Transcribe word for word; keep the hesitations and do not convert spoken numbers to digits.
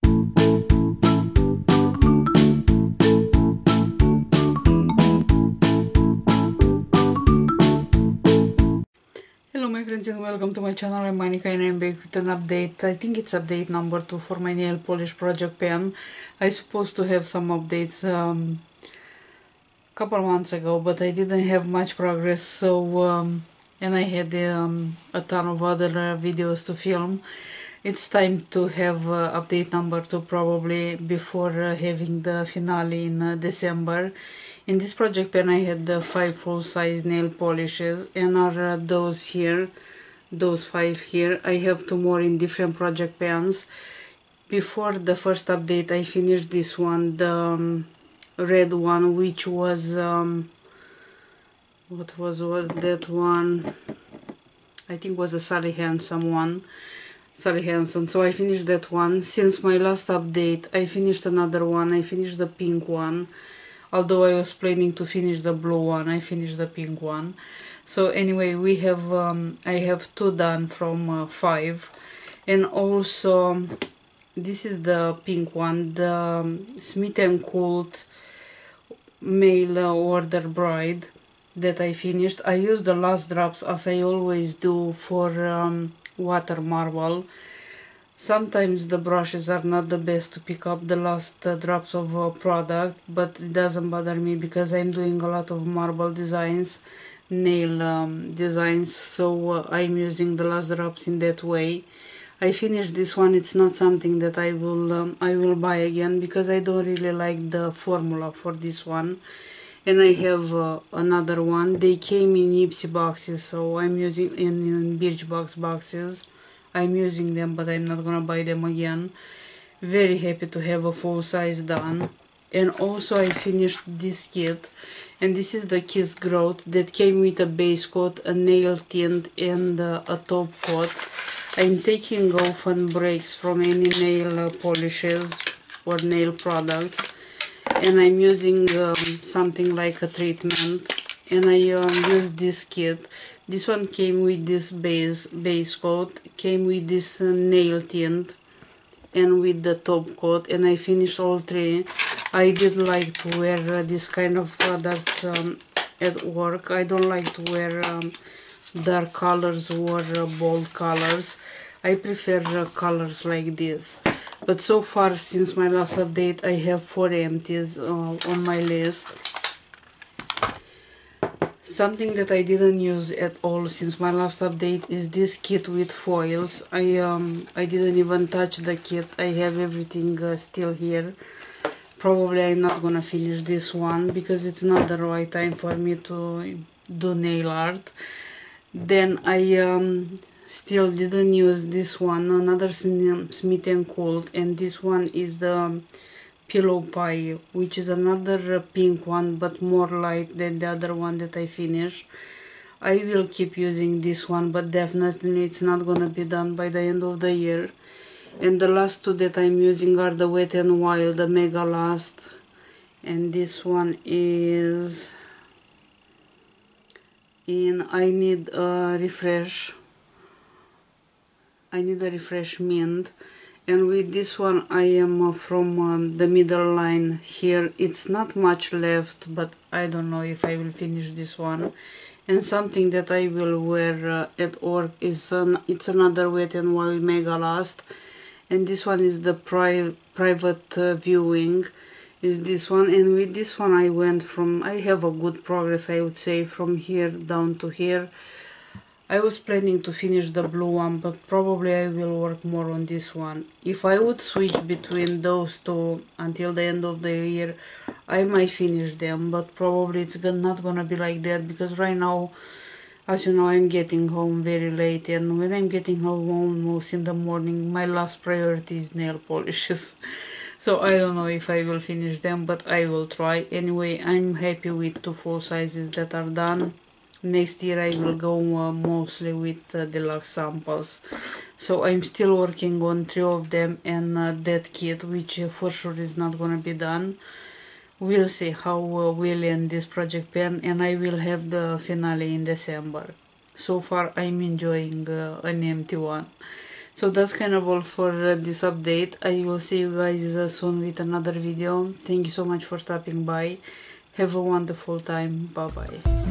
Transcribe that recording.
Hello my friends and welcome to my channel. I'm Monica and I'm back with an update. I think it's update number two for my nail polish project pen. I supposed to have some updates um, a couple months ago, but I didn't have much progress, so um, and I had um, a ton of other uh, videos to film. It's time to have uh, update number two probably before uh, having the finale in uh, December. In this project pen I had uh, five full-size nail polishes, and are uh, those here, those five here. I have two more in different project pens. Before the first update I finished this one, the um, red one, which was um, what was, was that one? I think was a Sally Hansen one. Sally Hansen. So I finished that one. Since my last update I finished another one. I finished the pink one. Although I was planning to finish the blue one, I finished the pink one. So anyway, we have um, I have two done from uh, five, and also this is the pink one, the um, Smith and Colt Mail Order Bride that I finished. I used the last drops as I always do for um, water marble. Sometimes the brushes are not the best to pick up the last uh, drops of uh, product, but it doesn't bother me because I'm doing a lot of marble designs, nail um, designs, so uh, I'm using the last drops in that way. I finished this one. It's not something that I will um, I will buy again because I don't really like the formula for this one. And I have uh, another one. They came in Ipsy boxes, so I'm using in, in Birchbox boxes. I'm using them, but I'm not gonna buy them again. Very happy to have a full size done. And also I finished this kit, and this is the Kiss Growth that came with a base coat, a nail tint, and uh, a top coat. I'm taking off and breaks from any nail uh, polishes or nail products, and I'm using um, something like a treatment, and I um, use this kit. This one came with this base base coat, came with this uh, nail tint, and with the top coat, and I finished all three. I did like to wear uh, this kind of products um, at work. I don't like to wear um, dark colors or uh, bold colors. I prefer uh, colors like this. But so far, since my last update, I have four empties uh, on my list. Something that I didn't use at all since my last update is this kit with foils. I um I didn't even touch the kit. I have everything uh, still here. Probably I'm not gonna finish this one because it's not the right time for me to do nail art. Then I um still didn't use this one, another Smith and Colt, and this one is the Pillow Pie, which is another uh, pink one but more light than the other one that I finished. I will keep using this one, but definitely it's not gonna be done by the end of the year. And the last two that I'm using are the Wet n Wild, the Mega Last, and this one is in I Need a Refresh. I need a refresh mint. And with this one I am uh, from um, the middle line here. It's not much left, but I don't know if I will finish this one. And something that I will wear uh, at work is an, it's another Wet n Wild Mega Last, and this one is the pri private uh, viewing is this one. And with this one I went from, I have a good progress, I would say, from here down to here. I was planning to finish the blue one, but probably I will work more on this one. If I would switch between those two until the end of the year, I might finish them, but probably it's not gonna be like that because right now, as you know, I'm getting home very late, and when I'm getting home almost in the morning, my last priority is nail polishes. So I don't know if I will finish them, but I will try. Anyway, I'm happy with two full sizes that are done. Next year I will go uh, mostly with uh, deluxe samples. So I'm still working on three of them and uh, that kit, which uh, for sure is not gonna be done. We'll see how uh, we'll end this project pen, and I will have the finale in December. So far I'm enjoying uh, an empty one. So that's kind of all for uh, this update. I will see you guys uh, soon with another video. Thank you so much for stopping by. Have a wonderful time. Bye bye.